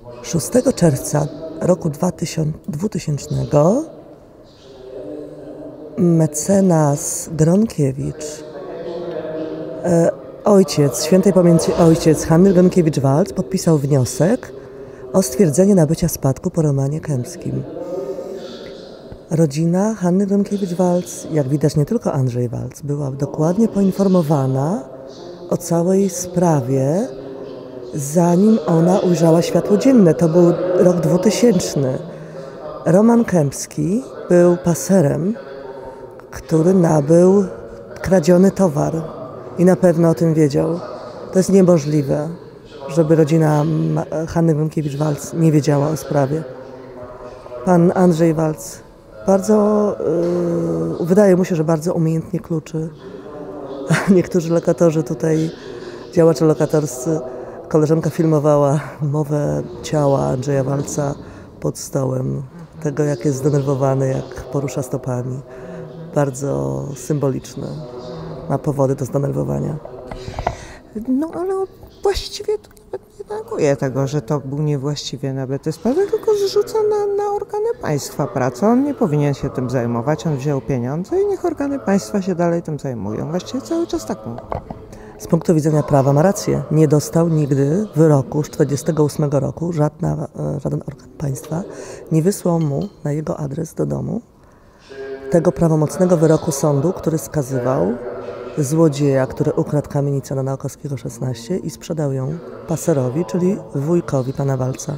6 czerwca roku 2000 mecenas Gronkiewicz, ojciec, świętej pamięci ojciec Hanny Gronkiewicz-Waltz podpisał wniosek o stwierdzenie nabycia spadku po Romanie Kępskim. Rodzina Hanny Gronkiewicz-Waltz, jak widać nie tylko Andrzej Waltz, była dokładnie poinformowana o całej sprawie, zanim ona ujrzała światło dzienne. To był rok 2000. Roman Kępski był paserem, który nabył kradziony towar i na pewno o tym wiedział. To jest niemożliwe, żeby rodzina Hanny Gronkiewicz-Waltz nie wiedziała o sprawie. Pan Andrzej Waltz bardzo, wydaje mu się, że bardzo umiejętnie kluczy. Niektórzy lokatorzy tutaj, działacze lokatorscy, koleżanka filmowała mowę ciała Andrzeja Waltza pod stołem, tego jak jest zdenerwowany, jak porusza stopami. Bardzo symboliczne. Ma powody do zdenerwowania. No ale właściwie to nawet nie neguje tego, że to był niewłaściwie nabyty spadek, tylko zrzuca na organy państwa pracę. On nie powinien się tym zajmować, on wziął pieniądze i niech organy państwa się dalej tym zajmują. Właściwie cały czas tak mówię. Z punktu widzenia prawa ma rację. Nie dostał nigdy wyroku z 1948 roku, żaden organ państwa nie wysłał mu na jego adres do domu tego prawomocnego wyroku sądu, który skazywał złodzieja, który ukradł kamienicę na Naokowskiego 16 i sprzedał ją paserowi, czyli wujkowi pana Waltza.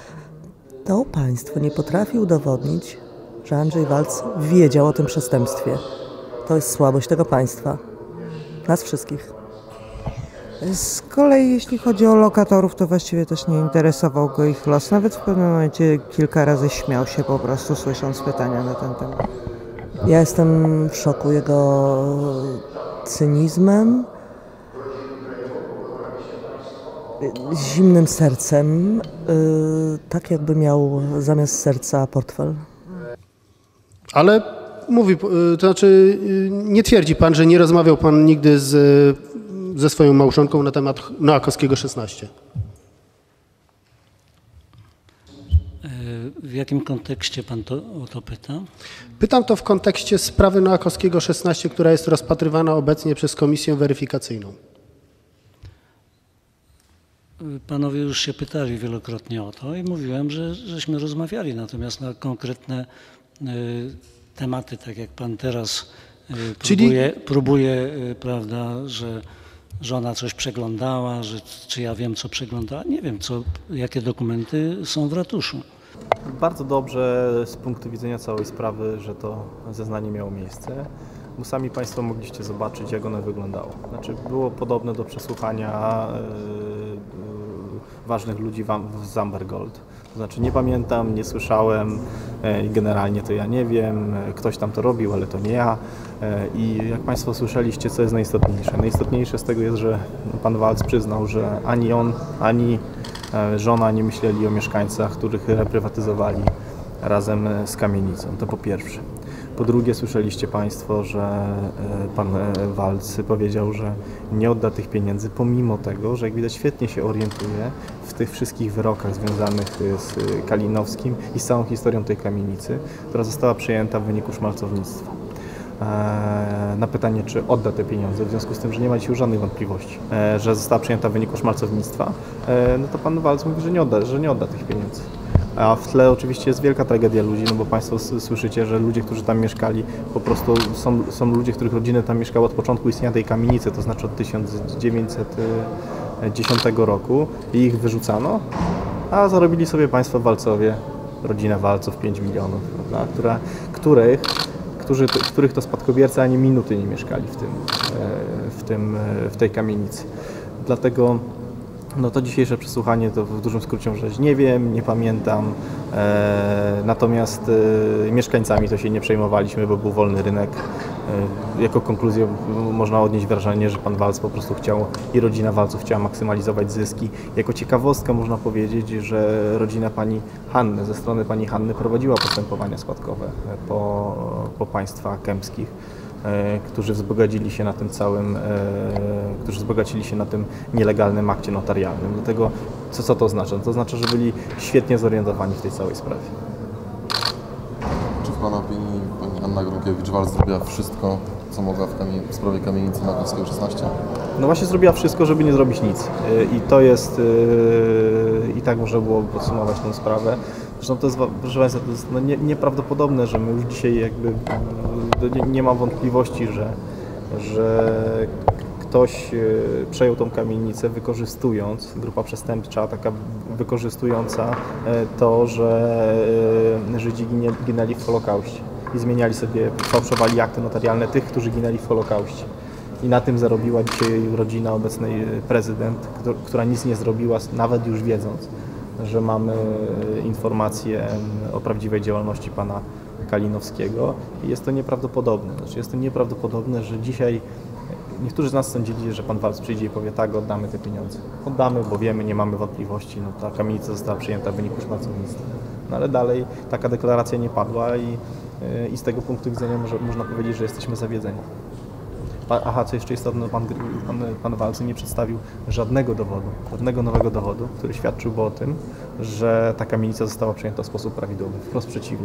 To państwo nie potrafi udowodnić, że Andrzej Waltz wiedział o tym przestępstwie. To jest słabość tego państwa. Nas wszystkich. Z kolei jeśli chodzi o lokatorów, to właściwie też nie interesował go ich los. Nawet w pewnym momencie kilka razy śmiał się po prostu, słysząc pytania na ten temat. Ja jestem w szoku jego cynizmem, zimnym sercem, tak jakby miał zamiast serca portfel. Ale mówi, to znaczy nie twierdzi pan, że nie rozmawiał pan nigdy ze swoją małżonką na temat Noakowskiego 16? W jakim kontekście pan o to pyta? Pytam to w kontekście sprawy Noakowskiego 16, która jest rozpatrywana obecnie przez Komisję Weryfikacyjną. Panowie już się pytali wielokrotnie o to i mówiłem, żeśmy rozmawiali, natomiast na konkretne tematy, tak jak pan teraz próbuje, prawda, że żona coś przeglądała, czy ja wiem, co przeglądała. Nie wiem, jakie dokumenty są w ratuszu. Bardzo dobrze z punktu widzenia całej sprawy, że to zeznanie miało miejsce, bo sami Państwo mogliście zobaczyć, jak ono wyglądało. Znaczy, było podobne do przesłuchania ważnych ludzi z Amber Gold. To znaczy, nie pamiętam, nie słyszałem i generalnie to ja nie wiem, ktoś tam to robił, ale to nie ja. I jak Państwo słyszeliście, co jest najistotniejsze? Najistotniejsze z tego jest, że pan Waltz przyznał, że ani on, ani żona nie myśleli o mieszkańcach, których reprywatyzowali razem z kamienicą. To po pierwsze. Po drugie, słyszeliście Państwo, że pan Waltz powiedział, że nie odda tych pieniędzy, pomimo tego, że jak widać świetnie się orientuje w tych wszystkich wyrokach związanych z Kalinowskim i z całą historią tej kamienicy, która została przejęta w wyniku szmalcownictwa. Na pytanie, czy odda te pieniądze, w związku z tym, że nie ma dzisiaj żadnych wątpliwości, że została przejęta w wyniku szmalcownictwa, no to pan Waltz mówi, że nie odda tych pieniędzy. A w tle oczywiście jest wielka tragedia ludzi, no bo Państwo słyszycie, że ludzie, którzy tam mieszkali, po prostu są ludzie, których rodziny tam mieszkały od początku istnienia tej kamienicy, to znaczy od 1910 roku i ich wyrzucano, a zarobili sobie Państwo Waltzowie, rodzina Waltzów 5 milionów, prawda, których to spadkobiercy ani minuty nie mieszkali w tej kamienicy. Dlatego no to dzisiejsze przesłuchanie to w dużym skrócie, że nie wiem, nie pamiętam, natomiast mieszkańcami to się nie przejmowaliśmy, bo był wolny rynek. Jako konkluzję można odnieść wrażenie, że pan Waltz po prostu chciał i rodzina Waltzów chciała maksymalizować zyski. Jako ciekawostkę można powiedzieć, że rodzina pani Hanny, ze strony pani Hanny prowadziła postępowania spadkowe po państwach kępskich, którzy wzbogacili się na tym nielegalnym akcie notarialnym. Dlatego Co to oznacza? To oznacza, że byli świetnie zorientowani w tej całej sprawie. Czy w Pana opinii Pani Hanna Gronkiewicz-Waltz zrobiła wszystko, co mogła w sprawie kamienicy Nakowskiego 16? No właśnie zrobiła wszystko, żeby nie zrobić nic. I to jest, i tak można było podsumować tę sprawę. Zresztą to jest, proszę Państwa, to jest nieprawdopodobne, że my już dzisiaj jakby, nie mam wątpliwości, że ktoś przejął tą kamienicę, wykorzystując, grupa przestępcza taka wykorzystująca to, że Żydzi ginęli w Holokauście i zmieniali sobie, fałszowali akty notarialne tych, którzy ginęli w Holokauście. I na tym zarobiła dzisiaj rodzina obecnej prezydent, która nic nie zrobiła, nawet już wiedząc, że mamy informacje o prawdziwej działalności pana Kalinowskiego. I jest to nieprawdopodobne. Znaczy jest to nieprawdopodobne, że dzisiaj niektórzy z nas sądzili, że pan Waltz przyjdzie i powie tak, oddamy te pieniądze. Oddamy, bo wiemy, nie mamy wątpliwości, no ta kamienica została przyjęta w wyniku szmalcownictwa. No ale dalej taka deklaracja nie padła i z tego punktu widzenia można powiedzieć, że jesteśmy zawiedzeni. Aha, co jeszcze istotne, pan Waltz nie przedstawił żadnego nowego dowodu, który świadczyłby o tym, że ta kamienica została przejęta w sposób prawidłowy. Wprost przeciwnie.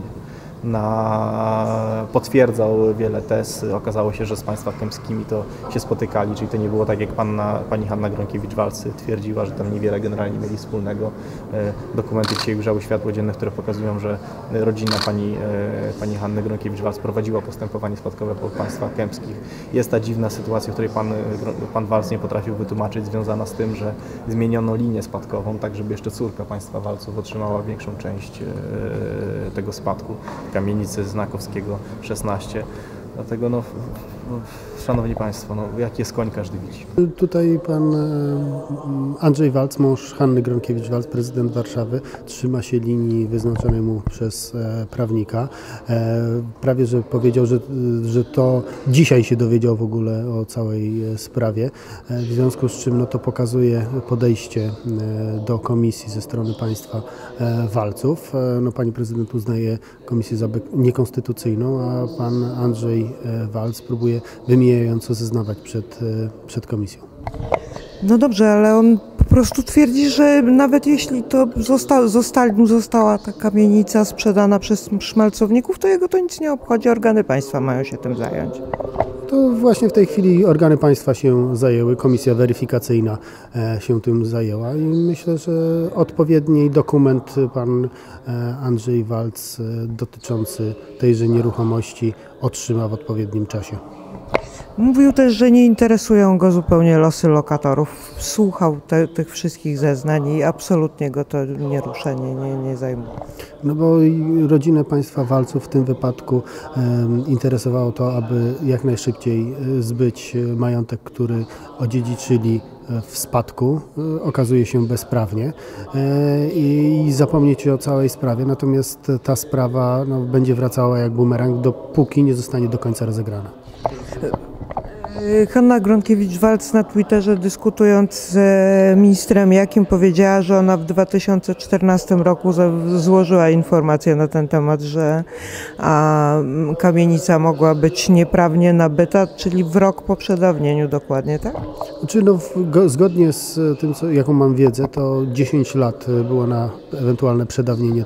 Potwierdzał wiele tez. Okazało się, że z państwami kępskimi to się spotykali, czyli to nie było tak, jak pani Hanna Gronkiewicz-Waltz twierdziła, że tam niewiele generalnie mieli wspólnego. Dokumenty dzisiaj ujrzały światło dzienne, które pokazują, że rodzina pani Hanny Gronkiewicz-Waltz prowadziła postępowanie spadkowe po państwach kępskich. Jest ta dziwna sytuacja, której pan Waltz nie potrafił wytłumaczyć, związana z tym, że zmieniono linię spadkową, tak żeby jeszcze córka państwa Waltzów otrzymała większą część tego spadku kamienicy z Nakowskiego 16. Dlatego szanowni Państwo, jaki jest koń, każdy widzi. Tutaj pan Andrzej Waltz, mąż Hanny Gronkiewicz-Waltz, prezydent Warszawy, trzyma się linii wyznaczonej mu przez prawnika. Prawie że powiedział, że to dzisiaj się dowiedział w ogóle o całej sprawie. W związku z czym to pokazuje podejście do komisji ze strony państwa Waltzów. Pani prezydent uznaje komisję za niekonstytucyjną, a pan Andrzej Waltz próbuje wymijająco zeznawać przed komisją. No dobrze, ale on po prostu twierdzi, że nawet jeśli to została ta kamienica sprzedana przez szmalcowników, to jego to nic nie obchodzi, organy państwa mają się tym zająć. To właśnie w tej chwili organy państwa się zajęły, komisja weryfikacyjna się tym zajęła i myślę, że odpowiedni dokument pan Andrzej Waltz dotyczący tejże nieruchomości otrzyma w odpowiednim czasie. Mówił też, że nie interesują go zupełnie losy lokatorów. Słuchał tych wszystkich zeznań i absolutnie go to nie rusza, nie zajmuje. No bo rodzinę państwa Waltzów w tym wypadku interesowało to, aby jak najszybciej zbyć majątek, który odziedziczyli w spadku, okazuje się bezprawnie i zapomnieć o całej sprawie. Natomiast ta sprawa będzie wracała jak bumerang, dopóki nie zostanie do końca rozegrana. Hanna Gronkiewicz-Waltz na Twitterze, dyskutując z ministrem Jakim, powiedziała, że ona w 2014 roku złożyła informację na ten temat, że kamienica mogła być nieprawnie nabyta, czyli w rok po przedawnieniu dokładnie, tak? Znaczy, zgodnie z tym, jaką mam wiedzę, to 10 lat było na ewentualne przedawnienie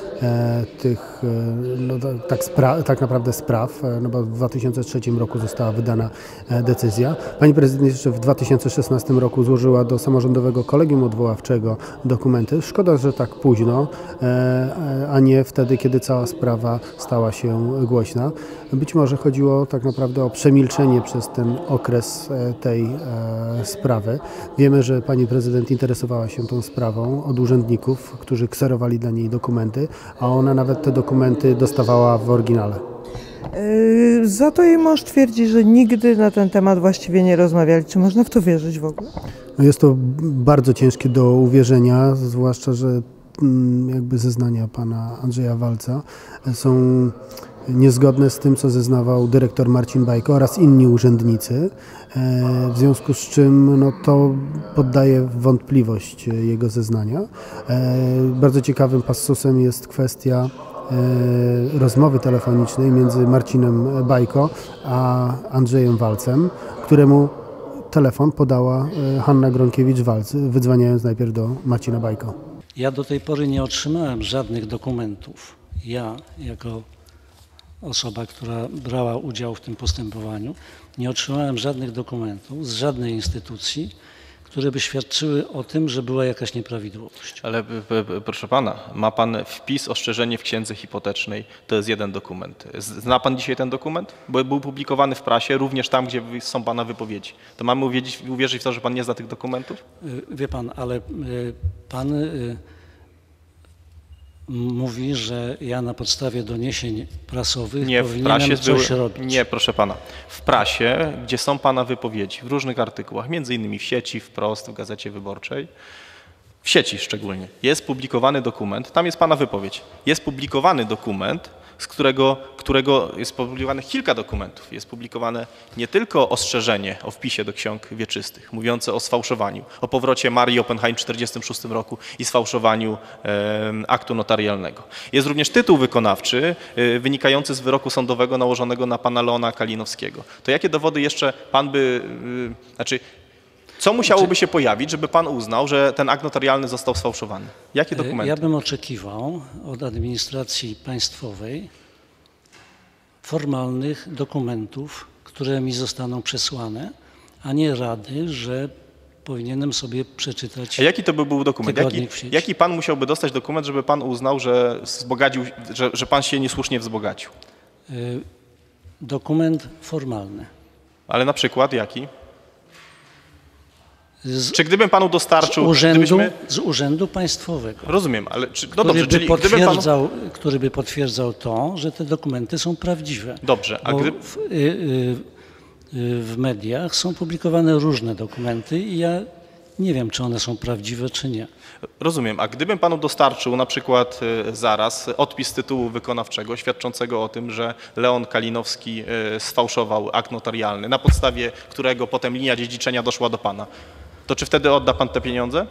tak naprawdę spraw, bo w 2003 roku została wydana decyzja. Pani prezydent jeszcze w 2016 roku złożyła do Samorządowego Kolegium Odwoławczego dokumenty. Szkoda, że tak późno, a nie wtedy, kiedy cała sprawa stała się głośna. Być może chodziło tak naprawdę o przemilczenie przez ten okres tej sprawy. Wiemy, że pani prezydent interesowała się tą sprawą od urzędników, którzy kserowali dla niej dokumenty, a ona nawet te dokumenty dostawała w oryginale. Za to jej mąż twierdzi, że nigdy na ten temat właściwie nie rozmawiali. Czy można w to wierzyć w ogóle? Jest to bardzo ciężkie do uwierzenia, zwłaszcza, że jakby zeznania pana Andrzeja Waltza są niezgodne z tym, co zeznawał dyrektor Marcin Bajko oraz inni urzędnicy, w związku z czym to poddaje w wątpliwość jego zeznania. Bardzo ciekawym passusem jest kwestia rozmowy telefonicznej między Marcinem Bajko a Andrzejem Waltzem, któremu telefon podała Hanna Gronkiewicz-Waltz, wydzwaniając najpierw do Marcina Bajko. Ja do tej pory nie otrzymałem żadnych dokumentów. Ja, jako osoba, która brała udział w tym postępowaniu, nie otrzymałem żadnych dokumentów z żadnej instytucji, które by świadczyły o tym, że była jakaś nieprawidłowość. Ale proszę pana, ma pan wpis ostrzeżenie w księdze hipotecznej, to jest jeden dokument. Zna pan dzisiaj ten dokument? Bo był publikowany w prasie, również tam, gdzie są pana wypowiedzi. To mamy uwierzyć w to, że pan nie zna tych dokumentów? Wie pan, ale pan mówi, że ja na podstawie doniesień prasowych powinienem coś robić. Nie, proszę pana. W prasie, gdzie są pana wypowiedzi, w różnych artykułach, między innymi w sieci, wprost, w Gazecie Wyborczej, w sieci szczególnie, jest publikowany dokument, tam jest pana wypowiedź, jest publikowany dokument, z którego jest publikowanych kilka dokumentów. Jest publikowane nie tylko ostrzeżenie o wpisie do ksiąg wieczystych, mówiące o sfałszowaniu, o powrocie Marii Oppenheim w 1946 roku i sfałszowaniu aktu notarialnego. Jest również tytuł wykonawczy wynikający z wyroku sądowego nałożonego na pana Leona Kalinowskiego. To jakie dowody jeszcze pan by, co musiałoby się pojawić, żeby pan uznał, że ten akt notarialny został sfałszowany? Jakie dokumenty? Ja bym oczekiwał od administracji państwowej formalnych dokumentów, które mi zostaną przesłane, a nie rady, że powinienem sobie przeczytać. A jaki to by był dokument? Jaki pan musiałby dostać dokument, żeby pan uznał, że że pan się niesłusznie wzbogacił? Dokument formalny. Ale na przykład jaki? Czy gdybym panu dostarczył... Z urzędu państwowego. Rozumiem, ale który by potwierdzał to, że te dokumenty są prawdziwe. Dobrze, a w mediach są publikowane różne dokumenty i ja nie wiem, czy one są prawdziwe, czy nie. Rozumiem, a gdybym panu dostarczył na przykład zaraz odpis tytułu wykonawczego świadczącego o tym, że Leon Kalinowski sfałszował akt notarialny, na podstawie którego potem linia dziedziczenia doszła do pana, to czy wtedy odda pan te pieniądze?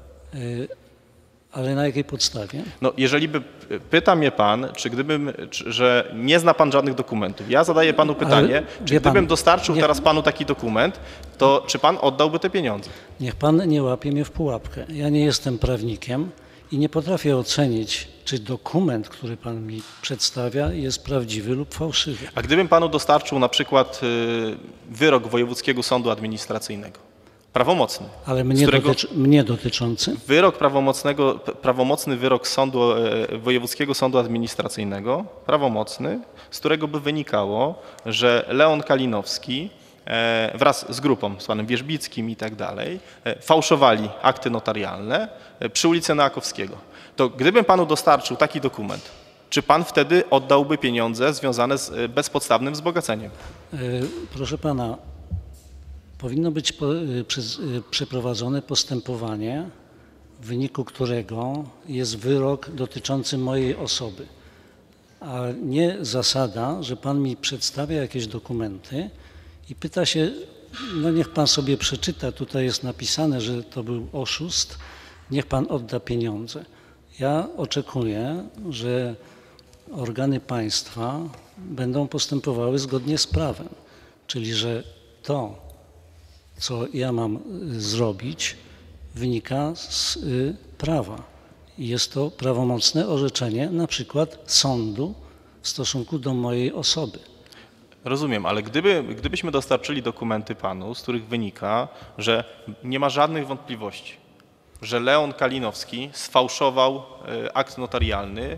Ale na jakiej podstawie? No, pyta mnie pan, że nie zna pan żadnych dokumentów. Ja zadaję panu pytanie, czy gdybym dostarczył teraz panu taki dokument, to czy pan oddałby te pieniądze? Niech pan nie łapie mnie w pułapkę. Ja nie jestem prawnikiem i nie potrafię ocenić, czy dokument, który pan mi przedstawia, jest prawdziwy lub fałszywy. A gdybym panu dostarczył na przykład wyrok Wojewódzkiego Sądu Administracyjnego, prawomocny. Ale mnie dotyczący? Prawomocny wyrok Wojewódzkiego Sądu Administracyjnego, prawomocny, z którego by wynikało, że Leon Kalinowski wraz z grupą, z panem Wierzbickim i tak dalej, fałszowali akty notarialne przy ulicy Noakowskiego. To gdybym panu dostarczył taki dokument, czy pan wtedy oddałby pieniądze związane z bezpodstawnym wzbogaceniem? Proszę pana, powinno być przeprowadzone postępowanie, w wyniku którego jest wyrok dotyczący mojej osoby, a nie zasada, że pan mi przedstawia jakieś dokumenty i pyta się, no niech pan sobie przeczyta, tutaj jest napisane, że to był oszust, niech pan odda pieniądze. Ja oczekuję, że organy państwa będą postępowały zgodnie z prawem, czyli że to, co ja mam zrobić, wynika z prawa. Jest to prawomocne orzeczenie na przykład sądu w stosunku do mojej osoby. Rozumiem, ale gdybyśmy dostarczyli dokumenty panu, z których wynika, że nie ma żadnych wątpliwości, że Leon Kalinowski sfałszował akt notarialny,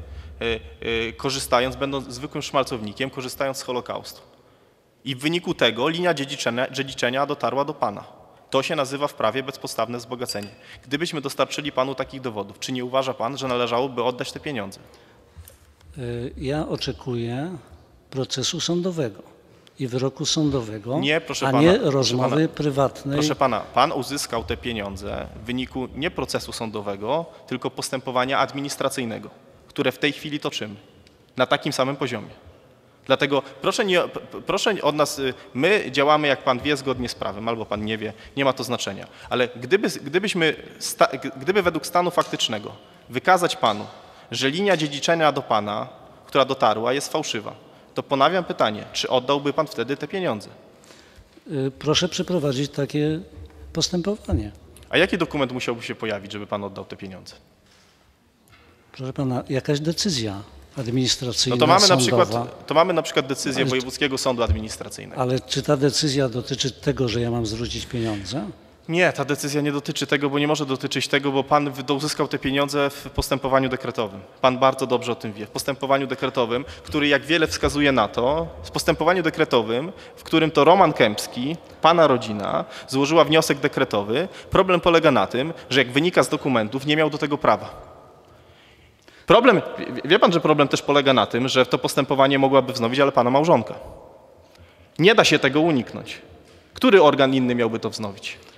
będąc zwykłym szmalcownikiem, korzystając z Holokaustu. I w wyniku tego linia dziedziczenia dotarła do pana. To się nazywa w prawie bezpodstawne wzbogacenie. Gdybyśmy dostarczyli panu takich dowodów, czy nie uważa pan, że należałoby oddać te pieniądze? Ja oczekuję procesu sądowego i wyroku sądowego, nie rozmowy prywatnej. Proszę pana, pan uzyskał te pieniądze w wyniku nie procesu sądowego, tylko postępowania administracyjnego, które w tej chwili toczymy na takim samym poziomie. Dlatego proszę od nas, my działamy, jak pan wie, zgodnie z prawem, albo pan nie wie, nie ma to znaczenia. Ale gdyby według stanu faktycznego wykazać panu, że linia dziedziczenia do pana, która dotarła, jest fałszywa, to ponawiam pytanie, czy oddałby pan wtedy te pieniądze? proszę przeprowadzić takie postępowanie. A jaki dokument musiałby się pojawić, żeby pan oddał te pieniądze? Proszę pana, jakaś decyzja administracyjna, No to mamy, sądowa, to mamy na przykład decyzję Wojewódzkiego Sądu Administracyjnego. ale czy ta decyzja dotyczy tego, że ja mam zwrócić pieniądze? Nie, ta decyzja nie dotyczy tego, bo nie może dotyczyć tego, bo pan uzyskał te pieniądze w postępowaniu dekretowym. Pan bardzo dobrze o tym wie. W postępowaniu dekretowym, który jak wiele wskazuje na to, w postępowaniu dekretowym, w którym to Roman Kępski, pana rodzina, złożyła wniosek dekretowy. Problem polega na tym, że jak wynika z dokumentów, nie miał do tego prawa. Problem, wie pan, że problem też polega na tym, że to postępowanie mogłaby wznowić, ale pana małżonka. Nie da się tego uniknąć. Który organ inny miałby to wznowić?